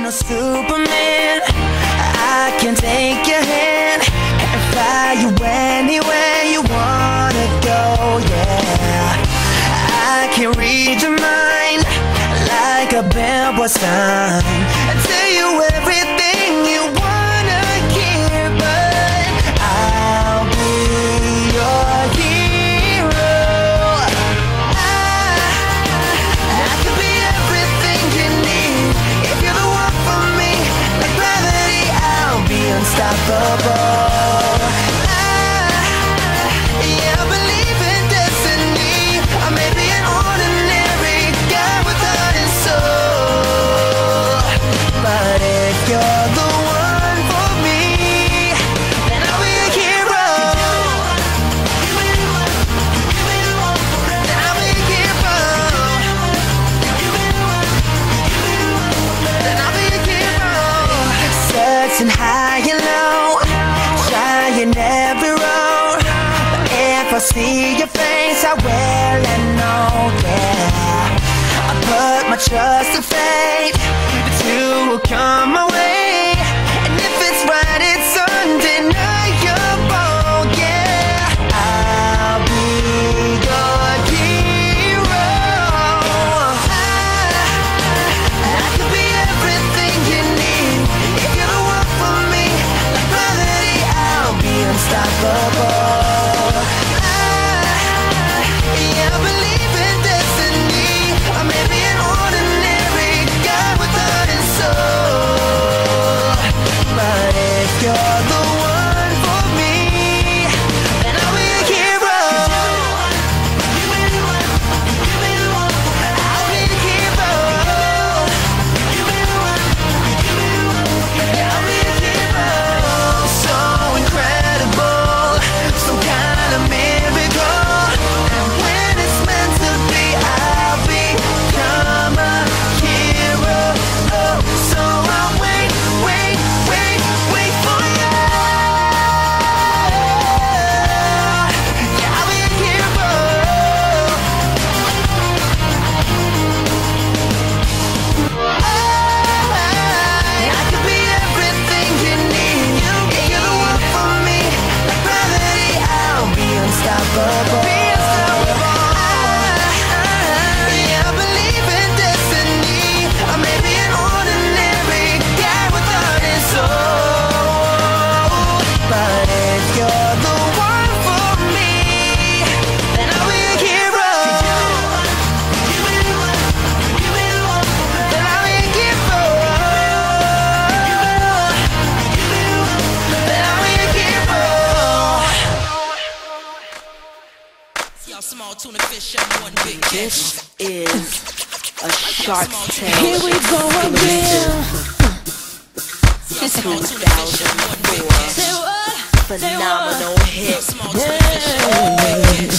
no Superman. I can take your hand and fly you anywhere you wanna go, yeah. I can read your mind like a billboard sign and tell you everything you wanna hear, but I'll be your hero. I could be everything you need if you're the one for me. Like gravity, I'll be unstoppable. Yeah, I believe in destiny. I may be an ordinary guy with heart and soul, but if you're the one for me, then I'll be a hero. Then I'll be a hero. Then I'll be a hero. Searching high and low, trying every road, but if I see your face, I will and know, yeah. I put my trust and faith that you will come my way, and if it's right, it's undeniable, yeah. I'll be your hero. I could be everything you need if you're the one for me. Like gravity, I'll be unstoppable. Yeah, I believe in destiny. I may be an ordinary guy with heart and soul, but if you're the one for me, then I'll be a hero. I'll be a hero. Yeah, I'll be a hero. So incredible, some kind of miracle, and when it's meant to be, I'll become a hero. Oh, so I'll wait for you. Yeah, I'll be a hero. I could be everything you need if you're the one for me. Like gravity, I'll be unstoppable. Yeah, I believe in destiny. I may be an ordinary guy with heart and soul, but if you're the one for me, then I'll be a hero. Then I'll be a hero. Then I'll be a hero. Y'all small tuna fish and one big catch. This is a Shark Tale. Here we go again. Y'all small tuna fish and one big catch. Say what? Phenomenal hit. Small tuna fish and one big catch.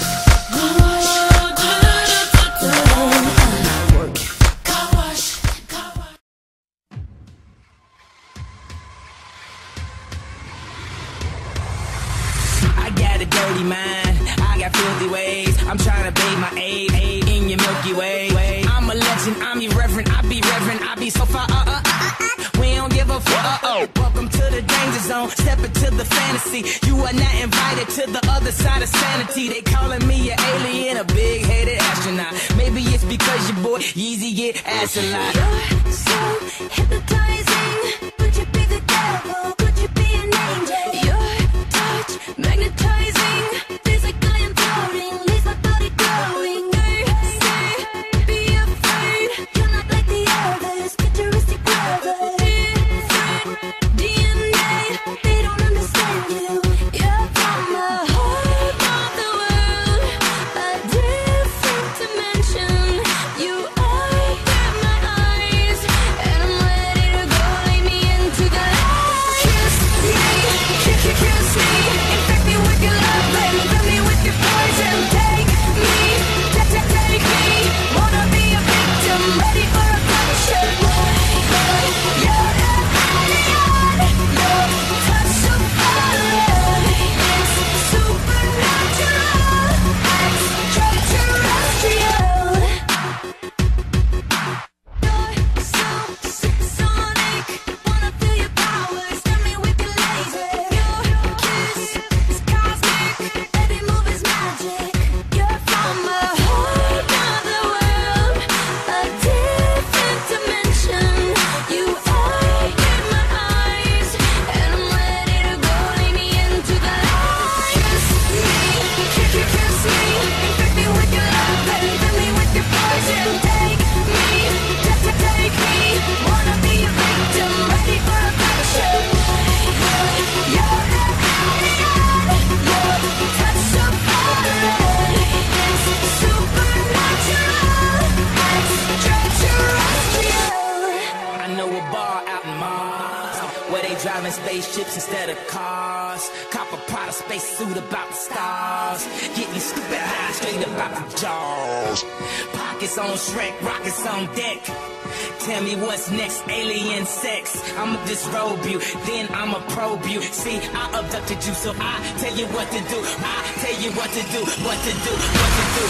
I got a dirty mind, I got filthy ways. I'm trying to bathe my aid in your Milky Way. I'm a legend, I'm irreverent, I be reverent, I be so far. We don't give a fuck. Welcome to the danger zone, step into the fantasy. You are not invited to the other side of sanity. They calling me an alien, a big-headed astronaut. Maybe it's because your boy Yeezy get ass a lot. You're so hypnotizing. Could you be the devil? Could you be an angel? Your touch magnetizing. Physically I'm floating, leaves my body glowing. Say, be afraid. You're not like the others. Futuristic brothers. Different DNA. They don't understand you. You're from the heart of the world, a different dimension. You are in my eyes, and I'm ready to go. Lead me into the light. flying spaceships instead of cars. Cop a Prada spacesuit about the stars. Getting stupid high straight about the jaws. Pockets on Shrek, rockets on deck. Tell me what's next, alien sex. I'ma disrobe you, then I'ma probe you. See, I abducted you, so I tell you what to do. I tell you what to do, what to do, what to do.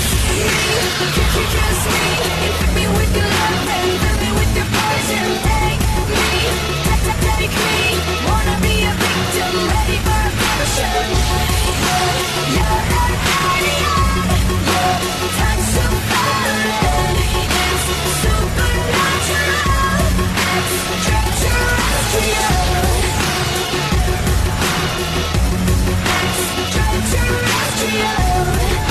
Kiss me, hit me with your love and fill me with your poison. Take me, take me. Wanna be a victim, ready for a passion. You're an alien, your touch so fine. It's supernatural, extraterrestrial. Extraterrestrial.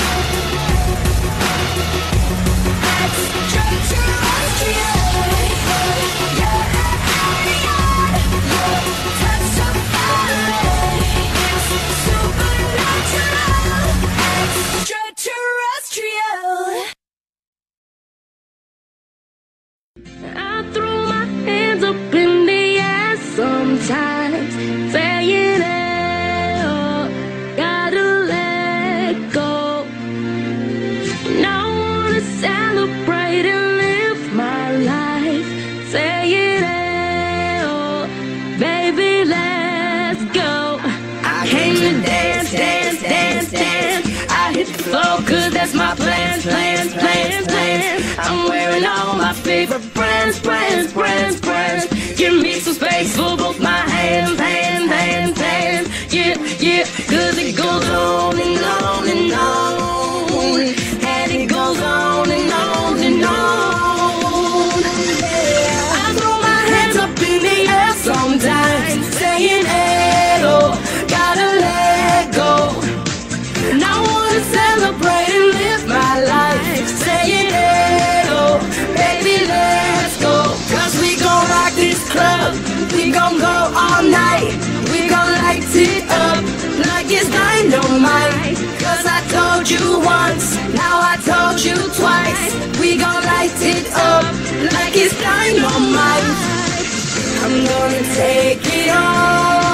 I throw my hands up in the air sometimes, saying, hey, oh, gotta let go. And I wanna celebrate and live my life, saying, hey, oh, baby, let's go. I came to dance, dance, dance, dance. I hit the floor 'cause that's my plans, plans, plans, plans. I'm wearing all my favorite brands, brands, brands, brands. Give me some space for both my hands, hands, hands, hands. Yeah, yeah, 'cause it goes on and on and on. And it goes on and on and on. I throw my hands up in the air sometimes, saying, hey, oh, gotta let go. And I wanna celebrate and live my life, saying, hey, oh, baby, let's go. 'Cause we gon' rock this club, we gon' go all night. We gon' light it up like it's dynamite. 'Cause I told you once, now I told you twice. We gon' light it up like it's dynamite. I'm gonna take it all.